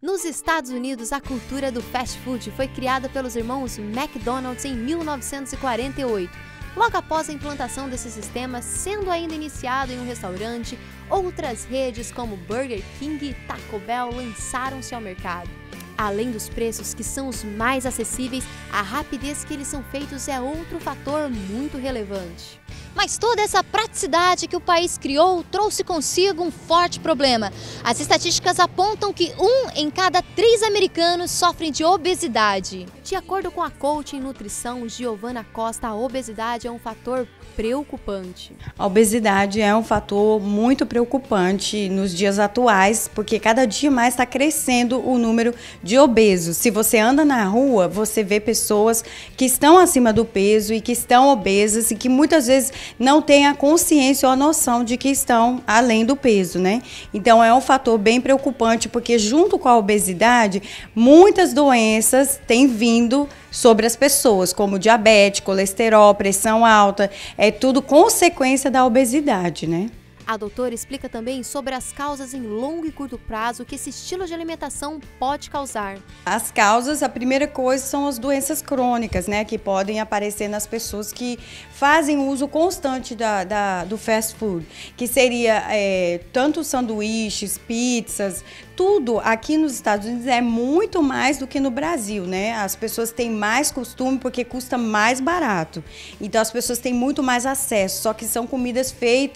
Nos Estados Unidos, a cultura do fast food foi criada pelos irmãos McDonald's em 1948. Logo após a implantação desse sistema, sendo ainda iniciado em um restaurante, outras redes como Burger King e Taco Bell lançaram-se ao mercado. Além dos preços, que são os mais acessíveis, a rapidez que eles são feitos é outro fator muito relevante. Mas toda essa praticidade que o país criou trouxe consigo um forte problema. As estatísticas apontam que 1 em cada 3 americanos sofrem de obesidade. De acordo com a coach em nutrição Giovana Costa, a obesidade é um fator preocupante. A obesidade é um fator muito preocupante nos dias atuais, porque cada dia mais está crescendo o número de obesos. Se você anda na rua, você vê pessoas que estão acima do peso e que estão obesas e que muitas vezes não têm a consciência ou a noção de que estão além do peso, né? Então é um fator bem preocupante, porque junto com a obesidade, muitas doenças têm vindo sobre as pessoas, como diabetes, colesterol, pressão alta, é tudo consequência da obesidade, né? A doutora explica também sobre as causas em longo e curto prazo que esse estilo de alimentação pode causar. As causas, a primeira coisa são as doenças crônicas, né, que podem aparecer nas pessoas que fazem uso constante do fast food, que seria tanto sanduíches, pizzas, tudo aqui nos Estados Unidos é muito mais do que no Brasil, né? As pessoas têm mais costume porque custa mais barato. Então as pessoas têm muito mais acesso, só que são comidas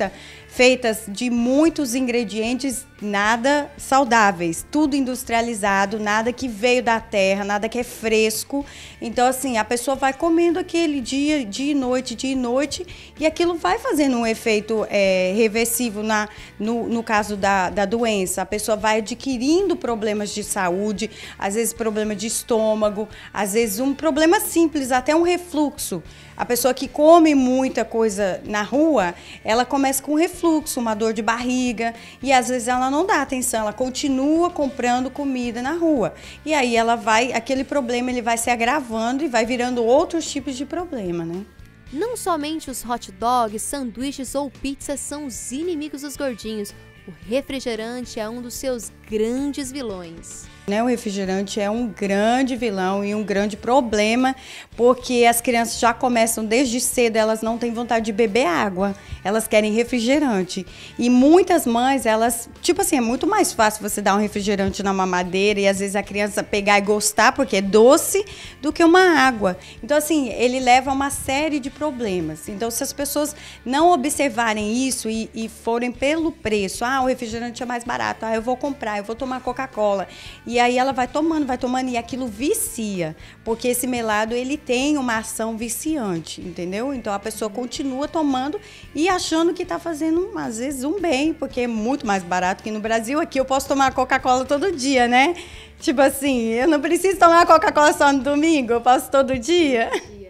feitas de muitos ingredientes nada saudáveis, tudo industrializado, nada que veio da terra, nada que é fresco. Então assim, a pessoa vai comendo aquele dia e noite, e aquilo vai fazendo um efeito reversivo no caso da doença. A pessoa vai adquirindo problemas de saúde, às vezes problema de estômago, às vezes um problema simples, até um refluxo. A pessoa que come muita coisa na rua, ela começa com refluxo, uma dor de barriga, e às vezes ela não dá atenção, ela continua comprando comida na rua. E aí aquele problema ele vai se agravando e vai virando outros tipos de problema, né? Não somente os hot dogs, sanduíches ou pizzas são os inimigos dos gordinhos, o refrigerante é um dos seus grandes vilões. O refrigerante é um grande vilão e um grande problema, porque as crianças já começam desde cedo, elas não têm vontade de beber água, elas querem refrigerante. E muitas mães, tipo assim, é muito mais fácil você dar um refrigerante na mamadeira e às vezes a criança pegar e gostar, porque é doce, do que uma água. Então assim, ele leva a uma série de problemas. Então se as pessoas não observarem isso e forem pelo preço, o refrigerante é mais barato, eu vou comprar, eu vou tomar Coca-Cola. E aí ela vai tomando, e aquilo vicia, porque esse melado ele tem uma ação viciante, entendeu? Então a pessoa continua tomando e achando que está fazendo, às vezes, um bem, porque é muito mais barato que no Brasil. Aqui eu posso tomar Coca-Cola todo dia, né? Tipo assim, eu não preciso tomar Coca-Cola só no domingo, eu posso todo dia.